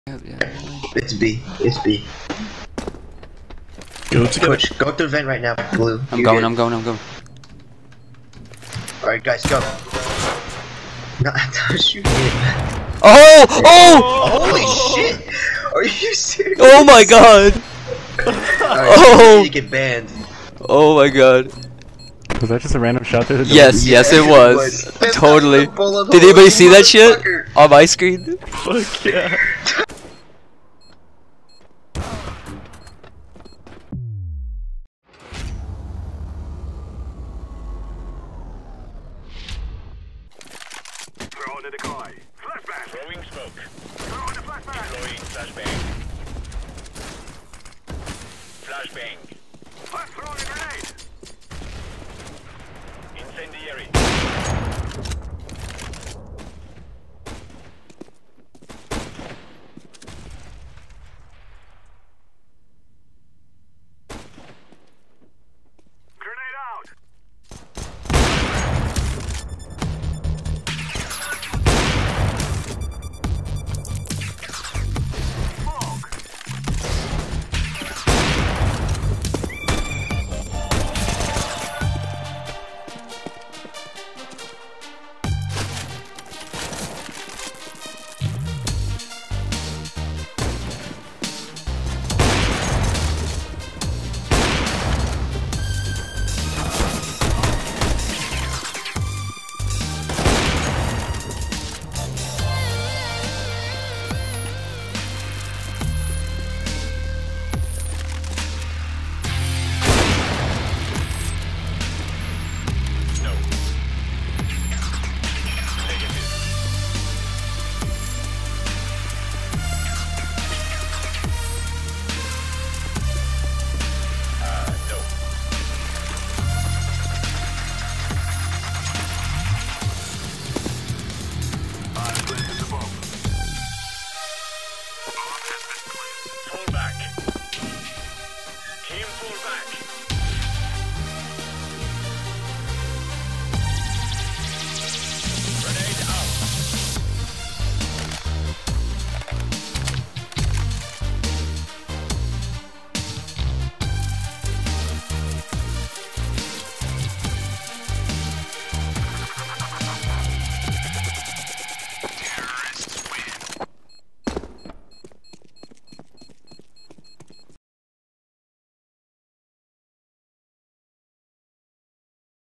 Yeah. It's B. It's B. Go together. Coach, go through vent right now. Blue. I'm going. Alright, guys, go. No, shoot it. Oh! Holy shit! Are you serious? Oh my god! Alright, Oh! you get banned. Oh my god. Was that just a random shot there? Yes, it was. Totally. Did anybody see that shit? On my screen? Fuck yeah. Throw the decoy. Flashbang. Throwing smoke. Throwing the flashbang. Deploying flashbang. Flashbang. Let's throw the